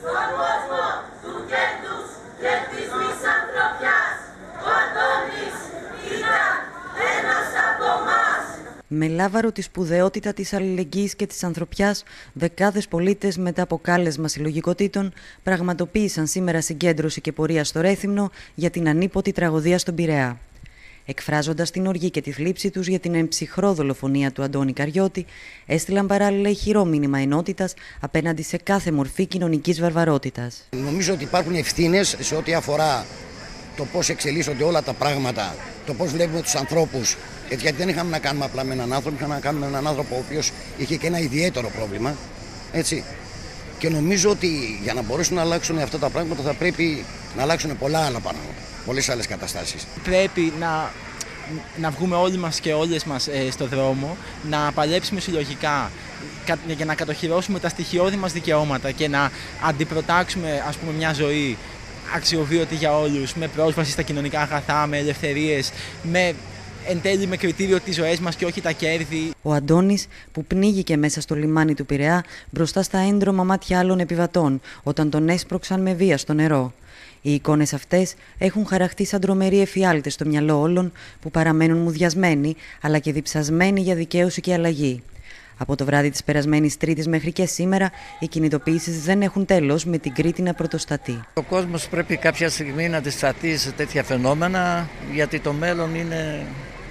Στον κόσμο του κέρδους και της μισανθρωπιάς, ο Αντώνης ήταν ένας από εμάς. Με λάβαρο τη σπουδαιότητα της αλληλεγγύης και της ανθρωπιάς, δεκάδες πολίτες μετά από κάλεσμα συλλογικοτήτων πραγματοποίησαν σήμερα συγκέντρωση και πορεία στο Ρέθυμνο για την ανίποτη τραγωδία στον Πειραιά. Εκφράζοντας την οργή και τη θλίψη τους για την εμψυχρό δολοφονία του Αντώνη Καριώτη, έστειλαν παράλληλα ηχηρό μήνυμα ενότητας απέναντι σε κάθε μορφή κοινωνικής βαρβαρότητας. Νομίζω ότι υπάρχουν ευθύνες σε ό,τι αφορά το πώς εξελίσσονται όλα τα πράγματα, το πώς βλέπουμε τους ανθρώπους. Γιατί δεν είχαμε να κάνουμε απλά με έναν άνθρωπο, είχαμε να κάνουμε με έναν άνθρωπο ο οποίος είχε και ένα ιδιαίτερο πρόβλημα. Έτσι. Και νομίζω ότι για να μπορέσουν να αλλάξουν αυτά τα πράγματα θα πρέπει να αλλάξουν πολλά άλλα πράγματα, πολλές άλλες καταστάσεις. Πρέπει να βγούμε όλοι μας και όλες μας στο δρόμο, να παλέψουμε συλλογικά για να κατοχυρώσουμε τα στοιχειώδη μας δικαιώματα και να αντιπροτάξουμε, ας πούμε, μια ζωή αξιοβίωτη για όλους, με πρόσβαση στα κοινωνικά αγαθά, με ελευθερίες, εν τέλει με κριτήριο τις ζωές μας και όχι τα κέρδη. Ο Αντώνης, που πνίγηκε μέσα στο λιμάνι του Πειραιά μπροστά στα έντρωμα μάτια άλλων επιβατών, όταν τον έσπρωξαν με βία στο νερό. Οι εικόνες αυτές έχουν χαραχτεί σαν τρομεροί εφιάλτες στο μυαλό όλων που παραμένουν μουδιασμένοι, αλλά και διψασμένοι για δικαίωση και αλλαγή. Από το βράδυ της περασμένης Τρίτης μέχρι και σήμερα, οι κινητοποιήσεις δεν έχουν τέλος, με την Κρήτη να πρωτοστατεί. Ο κόσμος πρέπει κάποια στιγμή να αντισταθεί σε τέτοια φαινόμενα, γιατί το μέλλον είναι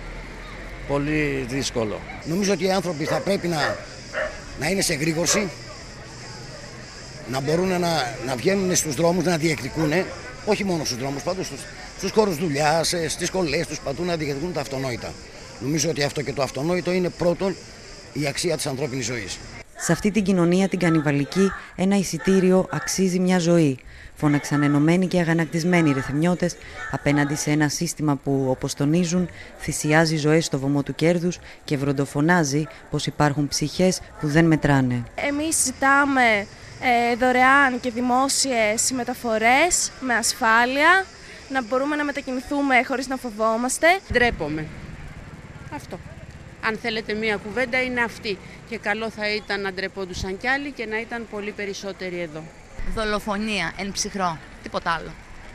πολύ δύσκολο. Νομίζω ότι οι άνθρωποι θα πρέπει να είναι σε γρήγορση, να μπορούν να βγαίνουν στους δρόμους, να διεκδικούν, όχι μόνο στους δρόμους, πάντως στους χώρους δουλειάς, στις σχολές τους, παντού να διεκδικούν τα αυτονόητα. Νομίζω ότι αυτό και το αυτονόητο είναι πρώτον η αξία της ανθρώπινης ζωής. Σε αυτή την κοινωνία την κανιβαλική, ένα εισιτήριο αξίζει μια ζωή. Φώναξαν ενωμένοι και αγανακτισμένοι ρεθυμνιώτες απέναντι σε ένα σύστημα που, όπως τονίζουν, θυσιάζει ζωές στο βωμό του κέρδους και βροντοφωνάζει πως υπάρχουν ψυχές που δεν μετράνε. Εμείς ζητάμε δωρεάν και δημόσιες μεταφορές με ασφάλεια, να μπορούμε να μετακινηθούμε χωρίς να φοβόμαστε. Ντρέπομαι. Αυτό. Αν θέλετε μία κουβέντα είναι αυτή. Και καλό θα ήταν να ντρεπόντουσαν κι άλλοι και να ήταν πολύ περισσότεροι εδώ. Δολοφονία, εν ψυχρό, τίποτα άλλο.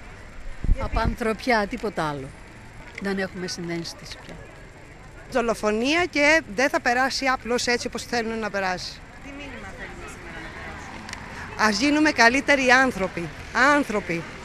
Απανθρωπιά, τίποτα άλλο. Δεν έχουμε συνένστηση πια. Δολοφονία και δεν θα περάσει απλώς έτσι όπως θέλουν να περάσει. Τι μήνυμα θέλουμε σήμερα να περάσουμε? Ας γίνουμε καλύτεροι άνθρωποι.